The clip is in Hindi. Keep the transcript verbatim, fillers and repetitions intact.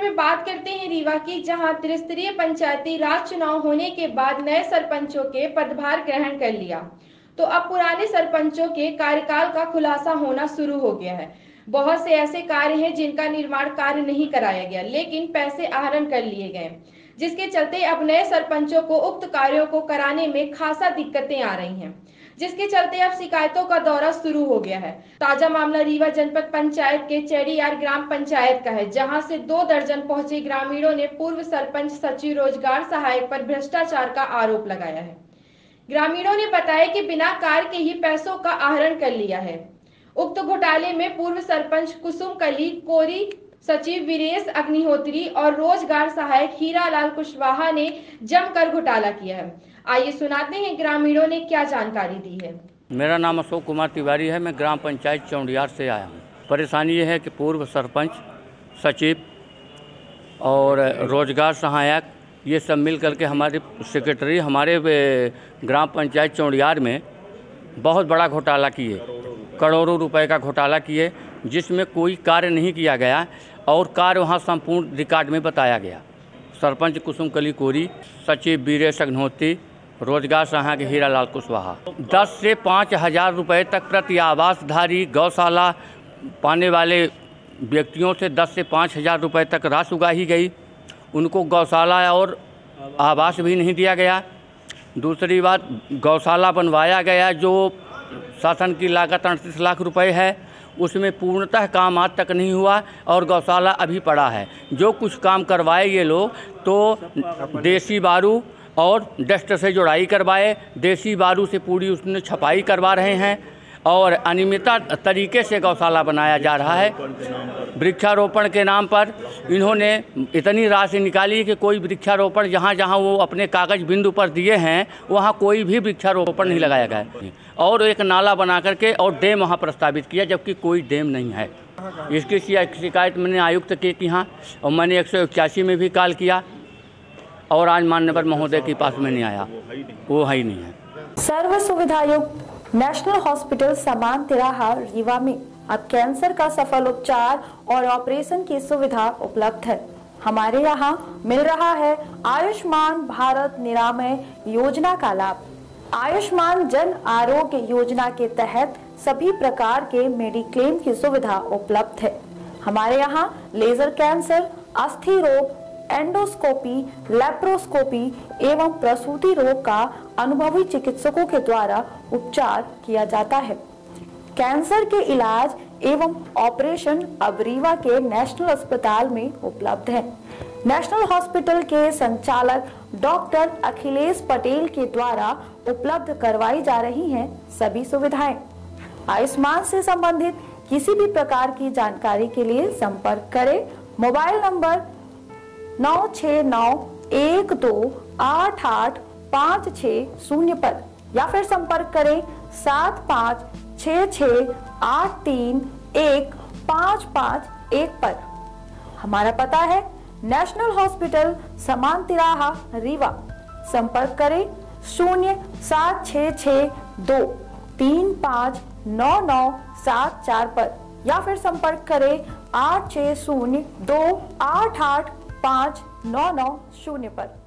में बात करते हैं रीवा की, जहां त्रिस्तरीय पंचायती राज चुनाव होने के बाद नए सरपंचों के पदभार ग्रहण कर लिया, तो अब पुराने सरपंचों के कार्यकाल का खुलासा होना शुरू हो गया है। बहुत से ऐसे कार्य हैं जिनका निर्माण कार्य नहीं कराया गया, लेकिन पैसे आहरण कर लिए गए, जिसके चलते अब नए सरपंचों को उक्त कार्यों को कराने में खासा दिक्कतें आ रही हैं, जिसके चलते अब शिकायतों का दौरा शुरू हो गया है। ताजा मामला रीवा जनपद पंचायत के चेड़ीयार ग्राम पंचायत का है, जहां से दो दर्जन पहुंचे ग्रामीणों ने पूर्व सरपंच सचिव रोजगार सहायक पर भ्रष्टाचार का आरोप लगाया है। ग्रामीणों ने बताया कि बिना कार्य के ही पैसों का आहरण कर लिया है। उक्त घोटाले में पूर्व सरपंच कुसुम कली कोरी, सचिव वीरेश अग्निहोत्री और रोजगार सहायक हीरालाल कुशवाहा ने जमकर घोटाला किया है। आइए सुनाते हैं ग्रामीणों ने क्या जानकारी दी है। मेरा नाम अशोक कुमार तिवारी है। मैं ग्राम पंचायत चौंडियार से आया हूँ। परेशानी ये है कि पूर्व सरपंच, सचिव और रोजगार सहायक ये सब मिल करके हमारे सेक्रेटरी हमारे ग्राम पंचायत चौंडियार में बहुत बड़ा घोटाला किए, करोड़ों रुपए का घोटाला किए, जिसमें कोई कार्य नहीं किया गया और कार्य वहाँ संपूर्ण रिकॉर्ड में बताया गया। सरपंच कुसुम कली कोरी, सचिव वीरेश अग्निहोत्री, रोजगार सहायक हीरालाल कुशवाहा। दस से पाँच हजार रुपये तक प्रति आवासधारी गौशाला पाने वाले व्यक्तियों से दस से पाँच हजार रुपये तक राशि उगाही गई। उनको गौशाला और आवास भी नहीं दिया गया। दूसरी बात, गौशाला बनवाया गया जो शासन की लागत अड़तीस लाख रुपए है, उसमें पूर्णतः काम आज तक नहीं हुआ और गौशाला अभी पड़ा है। जो कुछ काम करवाए ये लोग तो देसी बारू और डस्ट से जुड़ाई करवाए, देसी बारू से पूरी उसने छपाई करवा रहे हैं और अनियमित तरीके से गौशाला बनाया जा रहा है। वृक्षारोपण के नाम पर इन्होंने इतनी राशि निकाली कि कोई वृक्षारोपण जहाँ जहाँ वो अपने कागज बिंदु पर दिए हैं वहाँ कोई भी वृक्षारोपण नहीं लगाया गया है। और एक नाला बना करके और डैम वहाँ प्रस्तावित किया, जबकि कोई डैम नहीं है। इसकी शिकायत मैंने आयुक्त के यहाँ और मैंने एक सौ इक्यासी में भी कॉल किया और आज माननीय महोदय के पास में नहीं आया, वो है ही नहीं है। सर्व सुविधायुक्त नेशनल हॉस्पिटल समान तिराहा रीवा में अब कैंसर का सफल उपचार और ऑपरेशन की सुविधा उपलब्ध है। हमारे यहाँ मिल रहा है आयुष्मान भारत निरामय योजना का लाभ। आयुष्मान जन आरोग्य योजना के तहत सभी प्रकार के मेडिक्लेम की सुविधा उपलब्ध है। हमारे यहाँ लेजर कैंसर, अस्थि रोग, एंडोस्कोपी, लेप्रोस्कोपी एवं प्रसूति रोग का अनुभवी चिकित्सकों के द्वारा उपचार किया जाता है। कैंसर के इलाज एवं ऑपरेशन अब रीवा के नेशनल अस्पताल में उपलब्ध है। नेशनल हॉस्पिटल के संचालक डॉक्टर अखिलेश पटेल के द्वारा उपलब्ध करवाई जा रही हैं सभी सुविधाएं। आयुष्मान से संबंधित किसी भी प्रकार की जानकारी के लिए संपर्क करें मोबाइल नंबर नौ छः नौ एक दो आठ आठ पाँच छः शून्य पर या फिर संपर्क करें सात पाँच छः छः आठ तीन एक पाँच पाँच एक पर। हमारा पता है नेशनल हॉस्पिटल समान तिराहा रीवा। संपर्क करें शून्य सात छः छः दो तीन पाँच नौ नौ सात चार पर या फिर संपर्क करें आठ छः शून्य दो आठ आठ पाँच नौ नौ शून्य पर।